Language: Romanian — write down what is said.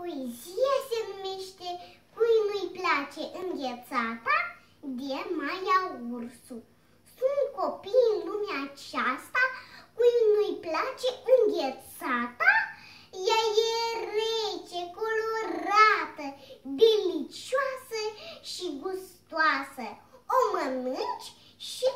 Poezia se numește Cui nu-i place înghețata, de Maia Ursu. Sunt copii în lumea aceasta cui nu-i place înghețata. Ea e rece, colorată, delicioasă și gustoasă. O mănânci și